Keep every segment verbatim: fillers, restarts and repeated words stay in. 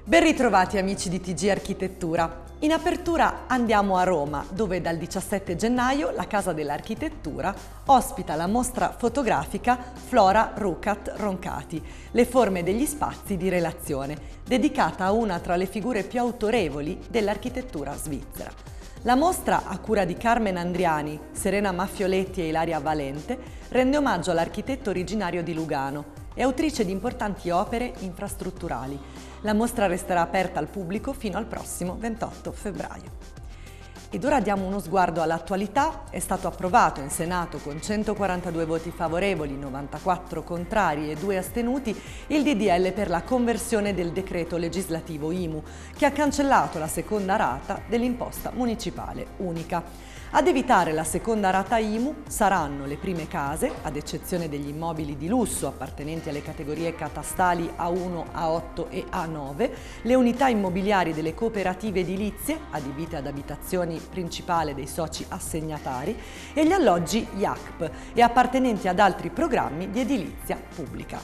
Ben ritrovati amici di T G Architettura. In apertura andiamo a Roma, dove dal diciassette gennaio la Casa dell'Architettura ospita la mostra fotografica Flora Rucat Roncati, le forme degli spazi di relazione, dedicata a una tra le figure più autorevoli dell'architettura svizzera. La mostra, a cura di Carmen Andriani, Serena Maffioletti e Ilaria Valente, rende omaggio all'architetto originario di Lugano e autrice di importanti opere infrastrutturali. La mostra resterà aperta al pubblico fino al prossimo ventotto febbraio. Ed ora diamo uno sguardo all'attualità. È stato approvato in Senato con centoquarantadue voti favorevoli, novantaquattro contrari e due astenuti il D D L per la conversione del decreto legislativo I M U, che ha cancellato la seconda rata dell'imposta municipale unica. Ad evitare la seconda rata I M U saranno le prime case, ad eccezione degli immobili di lusso appartenenti alle categorie catastali A uno, A otto e A nove, le unità immobiliari delle cooperative edilizie, adibite ad abitazioni principale dei soci assegnatari, e gli alloggi I A C P e appartenenti ad altri programmi di edilizia pubblica.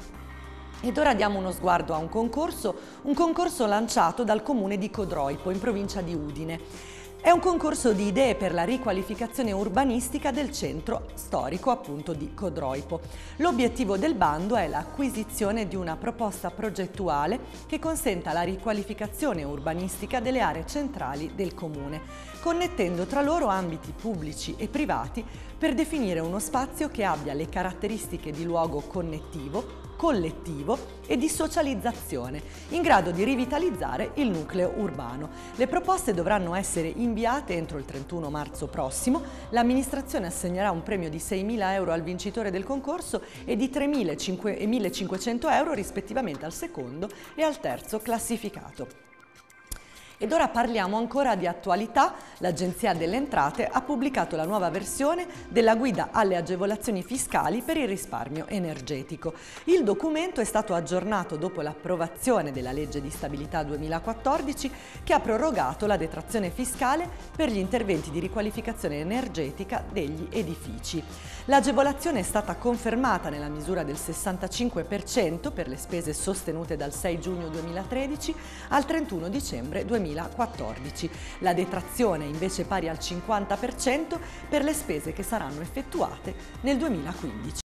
Ed ora diamo uno sguardo a un concorso, un concorso lanciato dal comune di Codroipo, in provincia di Udine. È un concorso di idee per la riqualificazione urbanistica del centro storico appunto di Codroipo. L'obiettivo del bando è l'acquisizione di una proposta progettuale che consenta la riqualificazione urbanistica delle aree centrali del comune, connettendo tra loro ambiti pubblici e privati per definire uno spazio che abbia le caratteristiche di luogo connettivo, collettivo e di socializzazione, in grado di rivitalizzare il nucleo urbano. Le proposte dovranno essere inviate entro il trentuno marzo prossimo. L'amministrazione assegnerà un premio di seimila euro al vincitore del concorso e di tremila e millecinquecento euro rispettivamente al secondo e al terzo classificato. Ed ora parliamo ancora di attualità. L'Agenzia delle Entrate ha pubblicato la nuova versione della guida alle agevolazioni fiscali per il risparmio energetico. Il documento è stato aggiornato dopo l'approvazione della legge di stabilità duemilaquattordici, che ha prorogato la detrazione fiscale per gli interventi di riqualificazione energetica degli edifici. L'agevolazione è stata confermata nella misura del sessantacinque per cento per le spese sostenute dal sei giugno duemilatredici al trentuno dicembre duemilaquattordici. La detrazione è invece pari al cinquanta per cento per le spese che saranno effettuate nel duemilaquindici.